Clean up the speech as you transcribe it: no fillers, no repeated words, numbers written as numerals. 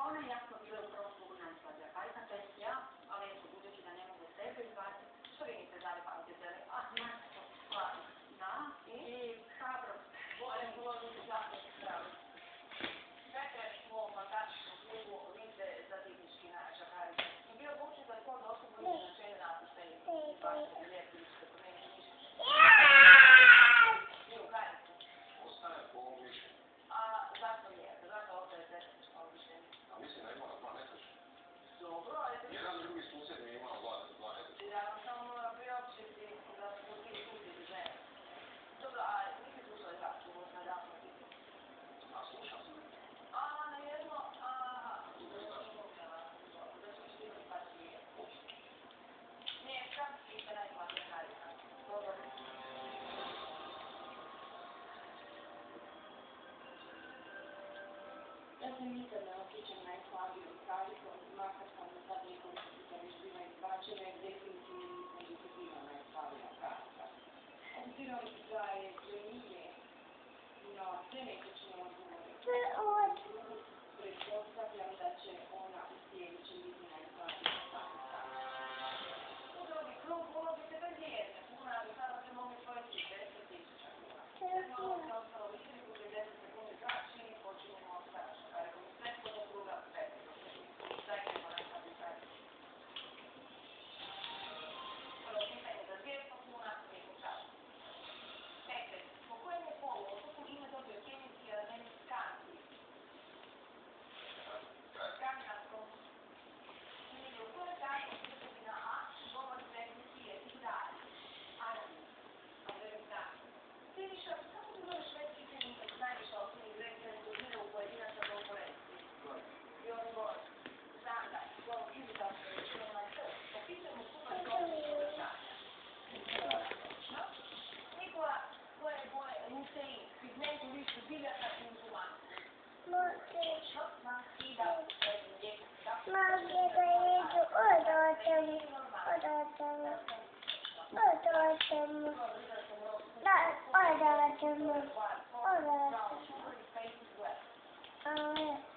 Ona je jasno bila u prvom klubu najslađa karika, to jest ja, ali eto, budući da ne mogu sebe izbaciti, što vi niste znali pamtite, majsko, stvarno. Da, i hrabro, volim uložiti zaključiti zdravo. Sve u ovom fantastičnom klubu vidite za divnički najjača karika. I bio budući da je to dostupno izračenje napuštenje, izbačite lijepi, ćete promijeniti mišljenje. I u kariku. Ostaje po ovom mišljenju. A zašto lijete? Zašto ostaje desetičko mišljenje? A mislim da imala dva netočna. Dobro, ali... Jedan drugi susjed mi je imao dva netočna. Ja vam samo moram priopćiti da su ti susjedi žene. Dobro, a nisi slušali raspravu na davno biti? A slušao sam. A, na jedno, da ću štiti pa čije. Mješka, iste najmlađe karika. Dobro. Ja se nikad ne osjećam najslabijom karikom, makar sam na sad nekoliko puta već bila izbačena i definitivno nisam niti bila najslabija karika. Obzirom da je Dženije na sve netočne odgovore, pretpostavljam da će ona u sljedećem biti najslabija karika. U drugi krug ulazite bez jedne kuna, ali sada ste mogli svojiti 10.000 kuna. Tehnologija ostalo ličniku, 50 sekundi znači, počinjemo sa našom karikom. Sredstvo do kruga 15. Dajte nam nastaviti kariku. Prvo pitanje za 200 kuna, nijeku čašu. Petred, po kojem je polu otoku ime dobio kemijski element skanci? Skandinavskom. Ili u kojoj kartu srpiti na A, govori tehnički jezik dalje. Arabi. Afganistan. Siniša, kako ti zove švedski film koji najviše ocjeni Grekija i turnira u pojedinačnoj konkurenciji? Bjorn Borg. Zanda. Gol fizikalske veličine na T. Opisaj mu super domaćih površanja. Točno. Nikola, koje je boje lutein, pigment u listu biljaka i u tumaku? Točno. Ida, lijek. Oh,